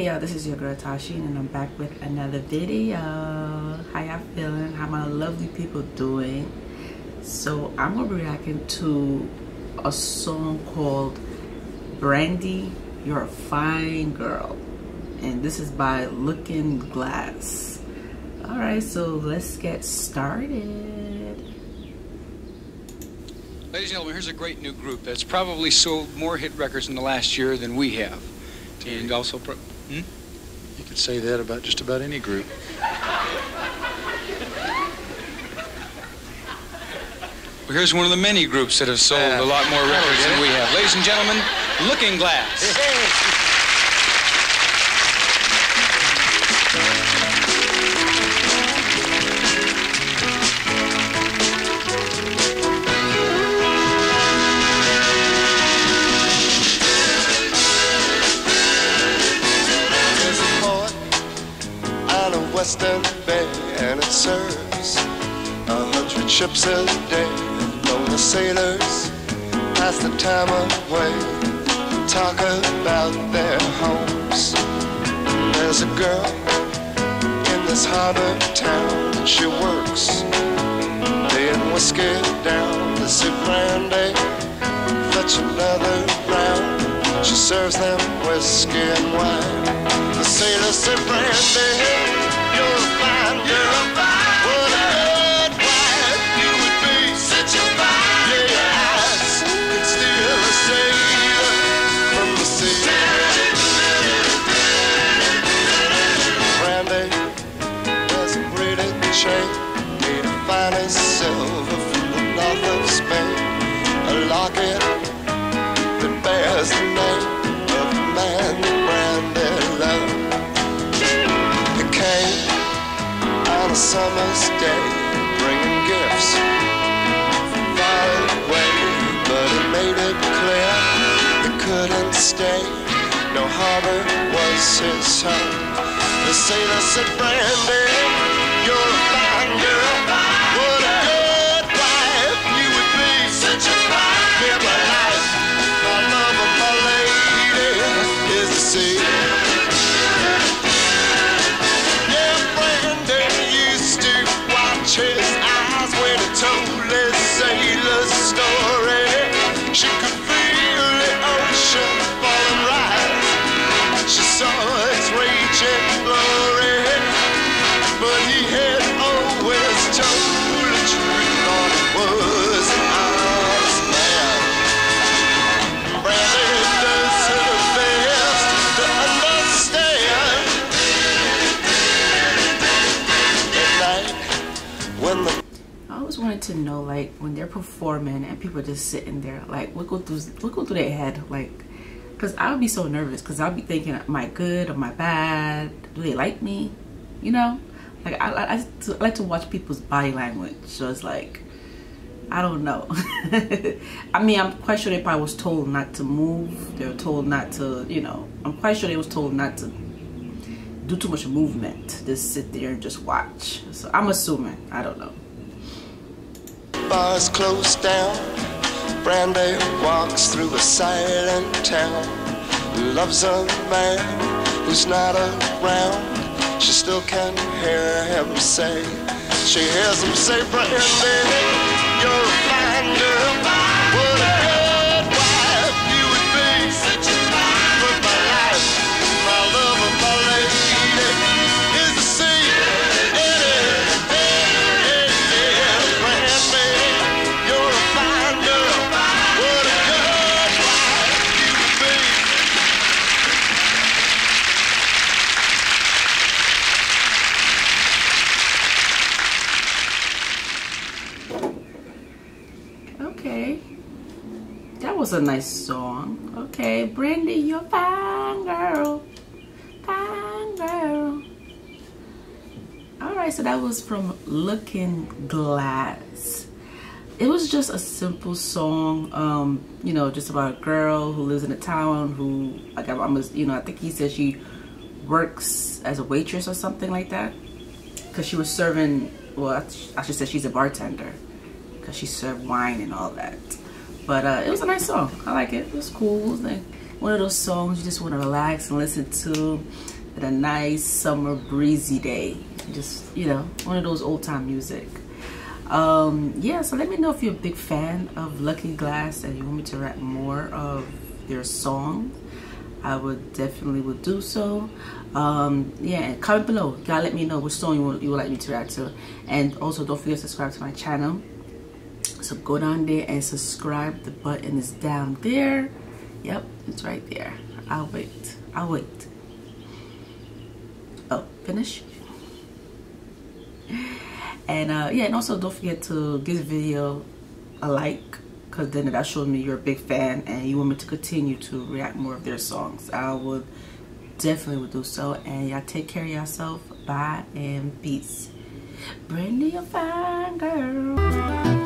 Hey y'all, this is your girl Tysheen and I'm back with another video. How y'all feeling? How my lovely people doing? So I'm gonna be reacting to a song called Brandy, You're a Fine Girl, and this is by Looking Glass. Alright, so let's get started. Ladies and gentlemen, here's a great new group that's probably sold more hit records in the last year than we have. And also, You could say that about just about any group. Well, here's one of the many groups that have sold a lot more records than we have. Ladies and gentlemen, Looking Glass. Western Bay, and it serves 100 ships a day. Lonely sailors pass the time away, talk about their homes. There's a girl in this harbor town, and she works laying whiskey down. They say, Brandy, fetch another round. She serves them whiskey and wine. The sailors say, Brandy, you're a fine girl. What a good wife you would be. Such a fine girl. Your eyes could steal a sailor from the sea. Brandy has a pretty chain made of finest silver from the north of Spain. A locket that bears the name of the man that Brandy loved. It came on a summer's day, bringing gifts from far away, but it made it clear it couldn't stay. No harbor was his home. The sailor said, Brandy, you're a fine girl. What a good wife you would be. Such a fine girl. My life, my love, and my lady is the sea. His eyes when he told his sailor's story. She could feel the ocean fall and rise. She saw its raging glory, but he had always told the truth. Thought it was an honest man. Brandy does her best to understand. At night, I always wanted to know, like, when they're performing and people are just sitting there, like, what go through their head, like, because I would be so nervous, because I'll be thinking, am I good, am I bad, do they like me, you know? Like, I like to watch people's body language, so it's like, I don't know. I mean, I'm quite sure they probably was told not to move, they were told not to, you know, I'm quite sure they was told not to do too much movement, just sit there and just watch. So I'm assuming, I don't know. Bars closed down. Brandy walks through a silent town. Loves a man who's not around. She still can hear him say. She hears him say, Brandy, you're a fine girl. What a good wife you would be. Such a fine. But my life, my love, and my lady is the sea. Okay, that was a nice song. Okay, Brandy, you're a fine girl, fine girl. Alright, so that was from Looking Glass. It was just a simple song, you know, just about a girl who lives in a town who, like, I think he said she works as a waitress or something like that, because she was serving, well, I should say she's a bartender, because she served wine and all that. But it was a nice song. I like it. It was cool. It was like one of those songs you just want to relax and listen to. and a nice summer breezy day. Just, you know, one of those old time music. Yeah, so let me know if you're a big fan of Looking Glass and you want me to rap more of their songs. I would definitely would do so. Yeah, and comment below. You gotta let me know which song you would like me to react to. And also don't forget to subscribe to my channel. So go down there and subscribe. The button is down there. Yep, it's right there. I'll wait. I'll wait. Oh, finish. And yeah, and also don't forget to give this video a like, because then that shows me you're a big fan and you want me to continue to react more of their songs. I would definitely would do so. And y'all take care of yourself. Bye and peace. Brandy, a fine girl.